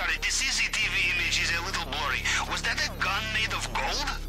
sorry. The CCTV image is a little blurry. Was that a gun made of gold?